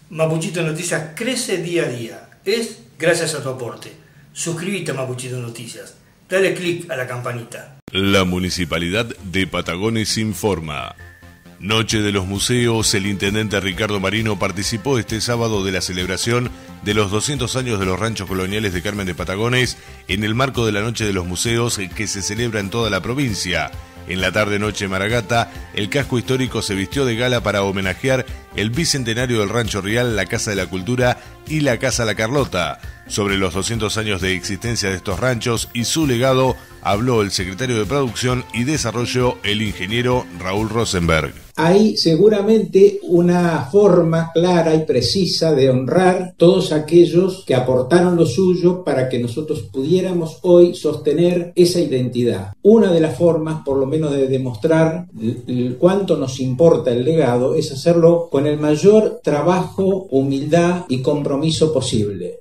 Mapuchito Noticias crece día a día. Es gracias a tu aporte. Suscríbete a Mapuchito Noticias. Dale click a la campanita. La Municipalidad de Patagones informa. Noche de los Museos. El intendente Ricardo Marino participó este sábado de la celebración de los 200 años de los ranchos coloniales de Carmen de Patagones en el marco de la Noche de los Museos que se celebra en toda la provincia. En la tarde-noche Maragata, el casco histórico se vistió de gala para homenajear el bicentenario del Rancho Rial, la Casa de la Cultura y la Casa La Carlota. Sobre los 200 años de existencia de estos ranchos y su legado, habló el secretario de Producción y Desarrollo, el ingeniero Raúl Rosenberg. Hay seguramente una forma clara y precisa de honrar todos aquellos que aportaron lo suyo para que nosotros pudiéramos hoy sostener esa identidad. Una de las formas, por lo menos, de demostrar cuánto nos importa el legado es hacerlo con el mayor trabajo, humildad y compromiso posible.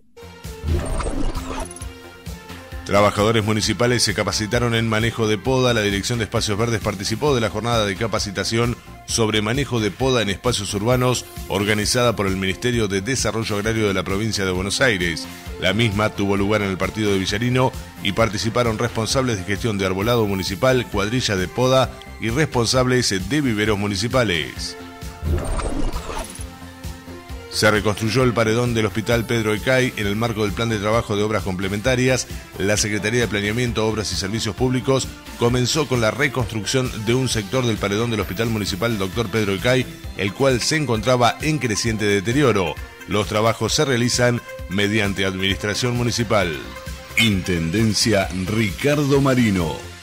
Trabajadores municipales se capacitaron en manejo de poda. La Dirección de Espacios Verdes participó de la jornada de capacitación sobre manejo de poda en espacios urbanos organizada por el Ministerio de Desarrollo Agrario de la provincia de Buenos Aires. La misma tuvo lugar en el partido de Villarino y participaron responsables de gestión de arbolado municipal, cuadrilla de poda y responsables de viveros municipales. Se reconstruyó el paredón del Hospital Pedro Ecay en el marco del Plan de Trabajo de Obras Complementarias. La Secretaría de Planeamiento, Obras y Servicios Públicos comenzó con la reconstrucción de un sector del paredón del Hospital Municipal Dr. Pedro Ecay, el cual se encontraba en creciente deterioro. Los trabajos se realizan mediante administración municipal. Intendencia Ricardo Marino.